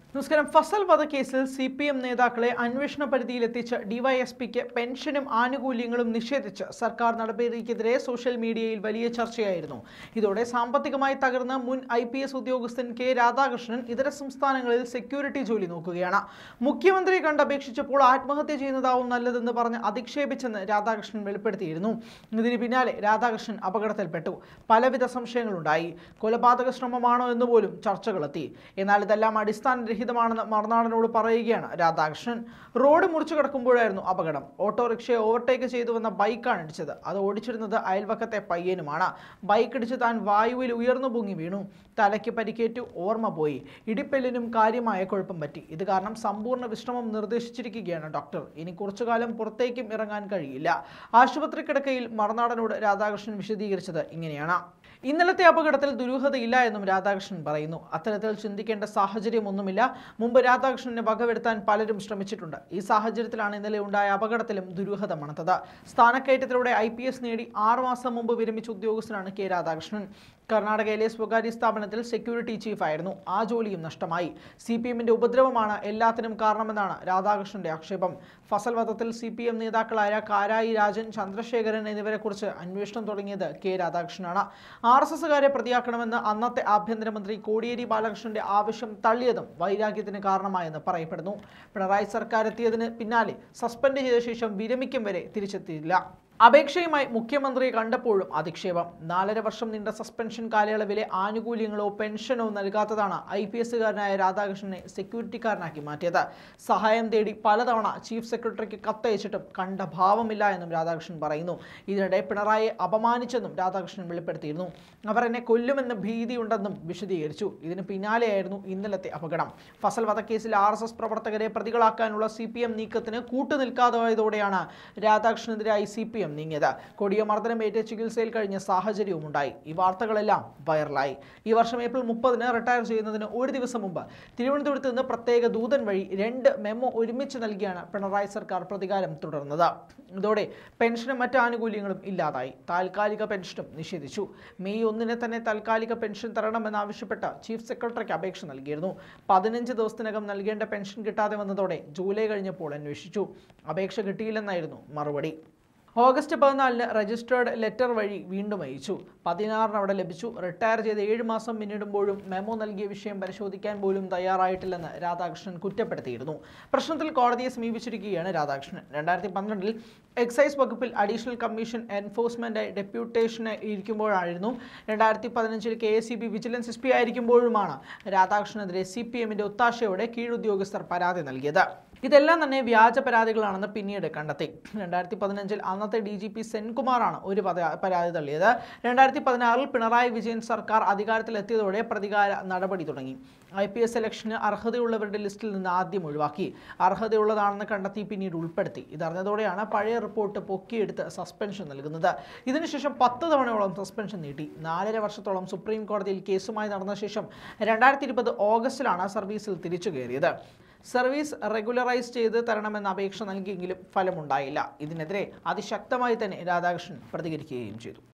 നമസ്കാരം. ഫസൽ വധക്കേസിൽ CPM നേതാക്കളെ അന്വേഷണ പരിധിയിലെത്തിച്ച് ഡിവൈഎസ്പിക്ക് പെൻഷനും ആനുകൂല്യങ്ങളും നിഷേധിച്ച് സർക്കാർ നടപടിക്കെതിരെ സോഷ്യൽ മീഡിയയിൽ വലിയ ചർച്ചയായിരുന്നു. ഇതോടെ സാമ്പത്തികമായി തകർന്ന മുൻ IPS ഉദ്യോഗസ്ഥൻ കെ രാധാകൃഷ്ണൻ ഇതര സംസ്ഥാനങ്ങളിൽ സെക്യൂരിറ്റി ജോലി നോക്കുകയാണ്. മുഖ്യമന്ത്രിയെ കണ്ടപേക്ഷിച്ചപ്പോൾ ആത്മഹത്യ ചെയ്യുന്നതാവും നല്ലതെന്ന് പറഞ്ഞ് അധിക്ഷേപിച്ചെന്ന് രാധാകൃഷ്ണൻ വെളിപ്പെടുത്തിയിരുന്നു. ഇതിന് പിന്നാലെ രാധാകൃഷ്ണൻ അപകടത്തിൽപ്പെട്ടു. പലവിധ സംശയങ്ങളുണ്ടായി. കൊലപാതക ശ്രമമാണോ എന്ന് പോലും ചർച്ചകളെത്തി. എന്നാൽ ഇതെല്ലാം അടിസ്ഥാനരഹിതമാണെന്ന് മറുനാടനോട് പറയുകയാണ് രാധാകൃഷ്ണൻ. റോഡ് മുറിച്ചു കടക്കുമ്പോഴായിരുന്നു അപകടം. ഓട്ടോറിക്ഷയെ ഓവർടേക്ക് ചെയ്തു വന്ന ബൈക്കാണ് ഇടിച്ചത്. അത് ഓടിച്ചിരുന്നത് അയൽവക്കത്തെ പയ്യനുമാണ്. ബൈക്ക് ഇടിച്ച് താൻ വായുവിൽ ഉയർന്നു പൊങ്ങി വീണു. തലയ്ക്ക് പരിക്കേറ്റു, ഓർമ്മ പോയി. ഇടിപ്പെല്ലിനും കാര്യമായ കുഴപ്പം പറ്റി. ഇത് കാരണം സമ്പൂർണ്ണ വിശ്രമം നിർദ്ദേശിച്ചിരിക്കുകയാണ് ഡോക്ടർ. ഇനി കുറച്ചുകാലം പുറത്തേക്കും ഇറങ്ങാൻ കഴിയില്ല. ആശുപത്രി കിടക്കയിൽ മറുനാടനോട് രാധാകൃഷ്ണൻ വിശദീകരിച്ചത് ഇങ്ങനെയാണ്. ഇന്നലത്തെ അപകടത്തിൽ ദുരൂഹതയില്ല എന്നും രാധാകൃഷ്ണൻ പറയുന്നു. അത്തരത്തിൽ ചിന്തിക്കേണ്ട സാഹചര്യമൊന്നുമില്ല. മുമ്പ് രാധാകൃഷ്ണനെ വകവരുത്താൻ പലരും ശ്രമിച്ചിട്ടുണ്ട്. ഈ സാഹചര്യത്തിലാണ് ഇന്നലെ ഉണ്ടായ അപകടത്തിലും ദുരൂഹത മണത്തത്. സ്ഥാനക്കയറ്റത്തിലൂടെ IPS നേടി 6 മാസം മുമ്പ് വിരമിച്ച ഉദ്യോഗസ്ഥനാണ് കെ രാധാകൃഷ്ണൻ. കർണാടകയിലെ സ്വകാര്യ സ്ഥാപനത്തിൽ സെക്യൂരിറ്റി ചീഫ് ആയിരുന്നു. ആ ജോലിയും നഷ്ടമായി. CPMന്റെ ഉപദ്രവമാണ് എല്ലാത്തിനും കാരണമെന്നാണ് രാധാകൃഷ്ണന്റെ ആക്ഷേപം. ഫസൽ വധത്തിൽ CPM നേതാക്കളായ കാരായി രാജൻ, ചന്ദ്രശേഖരൻ എന്നിവരെക്കുറിച്ച് അന്വേഷണം തുടങ്ങിയത് കെ രാധാകൃഷ്ണനാണ്. RSSകാരെ പ്രതിയാക്കണമെന്ന് അന്നത്തെ ആഭ്യന്തരമന്ത്രി കോടിയേരി ബാലകൃഷ്ണന്റെ ആവശ്യം തള്ളിയതും വൈരാഗ്യത്തിന് കാരണമായെന്ന് പറയപ്പെടുന്നു. പിണറായി സർക്കാർ എത്തിയതിന് പിന്നാലെ സസ്പെൻഡ് ചെയ്ത ശേഷം വിരമിക്കും വരെ തിരിച്ചെത്തിയില്ല. അപേക്ഷയുമായി മുഖ്യമന്ത്രിയെ കണ്ടപ്പോഴും അധിക്ഷേപം. 4.5 വർഷം നീണ്ട സസ്പെൻഷൻ കാലയളവിലെ ആനുകൂല്യങ്ങളോ പെൻഷനോ നൽകാത്തതാണ് IPSകാരനായ രാധാകൃഷ്ണനെ സെക്യൂരിറ്റിക്കാരനാക്കി മാറ്റിയത്. സഹായം തേടി പലതവണ ചീഫ് സെക്രട്ടറിക്ക് കത്തയച്ചിട്ടും കണ്ട ഭാവമില്ല എന്നും രാധാകൃഷ്ണൻ പറയുന്നു. ഇതിനിടെ പിണറായിയെ അപമാനിച്ചെന്നും രാധാകൃഷ്ണൻ വെളിപ്പെടുത്തിയിരുന്നു. അവർ എന്നെ കൊല്ലുമെന്ന് ഭീതിയുണ്ടെന്നും വിശദീകരിച്ചു. ഇതിന് പിന്നാലെയായിരുന്നു ഇന്നലത്തെ അപകടം. ഫസൽ വധക്കേസിൽ RSS പ്രവർത്തകരെ പ്രതികളാക്കാനുള്ള CPM നീക്കത്തിന് കൂട്ടുനിൽക്കാതായതോടെയാണ് രാധാകൃഷ്ണനെതിരായി CPM നീങ്ങിയത്. കൊടിയ മർദ്ദനമേറ്റ് ചികിത്സയിൽ കഴിഞ്ഞ സാഹചര്യവും ഉണ്ടായി. ഈ വാർത്തകളെല്ലാം വൈറലായി. ഈ വർഷം ഏപ്രിൽ 30-ന് റിട്ടയർ ചെയ്യുന്നതിന് ഒരു ദിവസം മുമ്പ് തിരുവനന്തപുരത്ത് നിന്ന് പ്രത്യേക ദൂതൻ വഴി 2 മെമ്മോ ഒരുമിച്ച് നൽകിയാണ് പിണറായി സർക്കാർ പ്രതികാരം തുടർന്നത്. ഇതോടെ പെൻഷനും മറ്റ് ആനുകൂല്യങ്ങളും ഇല്ലാതായി. താൽക്കാലിക പെൻഷനും നിഷേധിച്ചു. മെയ് 1-ന് തന്നെ താൽക്കാലിക പെൻഷൻ തരണമെന്നാവശ്യപ്പെട്ട് ചീഫ് സെക്രട്ടറിക്ക് അപേക്ഷ നൽകിയിരുന്നു. 15 ദിവസത്തിനകം നൽകേണ്ട പെൻഷൻ കിട്ടാതെ വന്നതോടെ ജൂലൈ കഴിഞ്ഞപ്പോൾ അന്വേഷിച്ചു. അപേക്ഷ കിട്ടിയില്ലെന്നായിരുന്നു മറുപടി. ഓഗസ്റ്റ് 14-ന് രജിസ്റ്റേർഡ് ലെറ്റർ വഴി വീണ്ടും അയച്ചു. 16-ന് അവിടെ ലഭിച്ചു. റിട്ടയർ ചെയ്ത് 7 മാസം പിന്നിടുമ്പോഴും മെമ്മോ നൽകിയ വിഷയം പരിശോധിക്കാൻ പോലും തയ്യാറായിട്ടില്ലെന്ന് രാധാകൃഷ്ണൻ കുറ്റപ്പെടുത്തിയിരുന്നു. പ്രശ്നത്തിൽ കോടതിയെ സമീപിച്ചിരിക്കുകയാണ് രാധാകൃഷ്ണൻ. 2012-ൽ എക്സൈസ് വകുപ്പിൽ അഡീഷണൽ കമ്മീഷൻ എൻഫോഴ്സ്മെന്റ് ഡെപ്യൂട്ടേഷന് ഇരിക്കുമ്പോഴായിരുന്നു. 2015-ൽ KSEB വിജിലൻസ് SP ആയിരിക്കുമ്പോഴുമാണ് രാധാകൃഷ്ണനെതിരെ CPMന്റെ ഒത്താശയോടെ കീഴുദ്യോഗസ്ഥർ പരാതി നൽകിയത്. ഇതെല്ലാം തന്നെ വ്യാജ പരാതികളാണെന്ന് പിന്നീട് കണ്ടെത്തി. 2015-ൽ അന്നത്തെ DGP സെൻകുമാറാണ് ഒരു പരാതി തള്ളിയത്. 2016-ൽ പിണറായി വിജയൻ സർക്കാർ അധികാരത്തിലെത്തിയതോടെ പ്രതികാര നടപടി തുടങ്ങി. IPS സെലക്ഷന് അർഹതയുള്ളവരുടെ ലിസ്റ്റിൽ നിന്ന് ആദ്യം ഒഴിവാക്കി. അർഹതയുള്ളതാണെന്ന് കണ്ടെത്തി പിന്നീട് ഉൾപ്പെടുത്തി. ഇതറിഞ്ഞതോടെയാണ് പഴയ റിപ്പോർട്ട് പൊക്കിയെടുത്ത് സസ്പെൻഷൻ നൽകുന്നത്. ഇതിനുശേഷം 10 തവണയോളം സസ്പെൻഷൻ നീട്ടി. 4.5 വർഷത്തോളം സുപ്രീം കോടതിയിൽ കേസുമായി നടന്ന ശേഷം 2020 ഓഗസ്റ്റിലാണ് സർവീസിൽ തിരിച്ചു കയറിയത്. സർവീസ് റെഗുലറൈസ് ചെയ്ത് തരണമെന്ന അപേക്ഷ നൽകിയെങ്കിലും ഫലമുണ്ടായില്ല. ഇതിനെതിരെ അതിശക്തമായി തന്നെ രാധാകൃഷ്ണൻ പ്രതികരിക്കുകയും ചെയ്തു.